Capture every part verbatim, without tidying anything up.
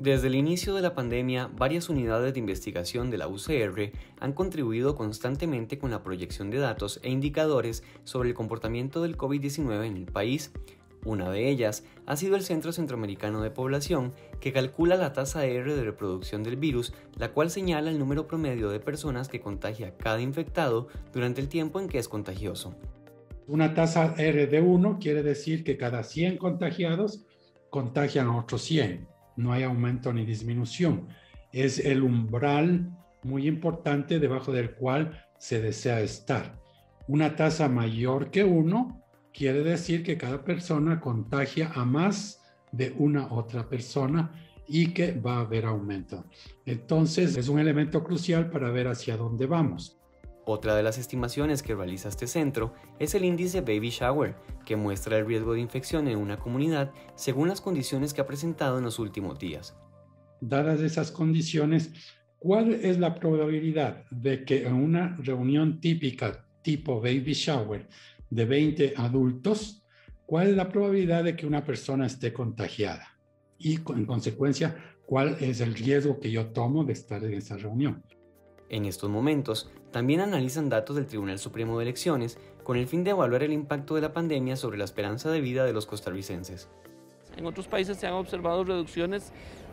Desde el inicio de la pandemia, varias unidades de investigación de la U C R han contribuido constantemente con la proyección de datos e indicadores sobre el comportamiento del COVID diecinueve en el país. Una de ellas ha sido el Centro Centroamericano de Población, que calcula la tasa R de reproducción del virus, la cual señala el número promedio de personas que contagia cada infectado durante el tiempo en que es contagioso. Una tasa R de uno quiere decir que cada cien contagiados contagian a otros cien. No hay aumento ni disminución. Es el umbral muy importante debajo del cual se desea estar. Una tasa mayor que uno quiere decir que cada persona contagia a más de una otra persona y que va a haber aumento. Entonces, es un elemento crucial para ver hacia dónde vamos. Otra de las estimaciones que realiza este centro es el índice Baby Shower, que muestra el riesgo de infección en una comunidad según las condiciones que ha presentado en los últimos días. Dadas esas condiciones, ¿cuál es la probabilidad de que en una reunión típica tipo Baby Shower de veinte adultos, cuál es la probabilidad de que una persona esté contagiada? Y en consecuencia, ¿cuál es el riesgo que yo tomo de estar en esa reunión? En estos momentos, también analizan datos del Tribunal Supremo de Elecciones con el fin de evaluar el impacto de la pandemia sobre la esperanza de vida de los costarricenses. En otros países se han observado reducciones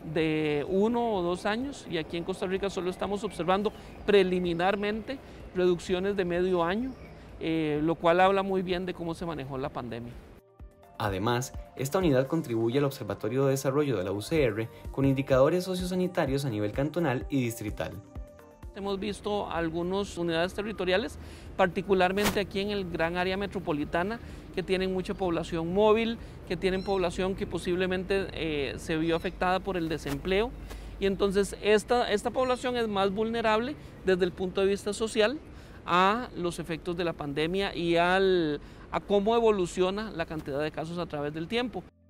de uno o dos años y aquí en Costa Rica solo estamos observando preliminarmente reducciones de medio año, eh, lo cual habla muy bien de cómo se manejó la pandemia. Además, esta unidad contribuye al Observatorio de Desarrollo de la U C R con indicadores sociosanitarios a nivel cantonal y distrital. Hemos visto algunas unidades territoriales, particularmente aquí en el gran área metropolitana, que tienen mucha población móvil, que tienen población que posiblemente eh, se vio afectada por el desempleo. Y entonces esta, esta población es más vulnerable desde el punto de vista social a los efectos de la pandemia y al, a cómo evoluciona la cantidad de casos a través del tiempo.